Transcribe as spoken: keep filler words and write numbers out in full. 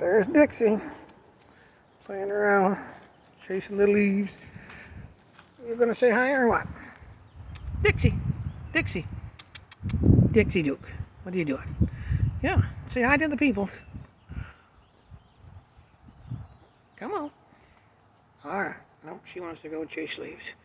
There's Dixie, playing around, chasing the leaves. You gonna say hi or what? Dixie, Dixie, Dixie Duke, what are you doing? Yeah, say hi to the peoples. Come on. All right. Nope, she wants to go chase leaves.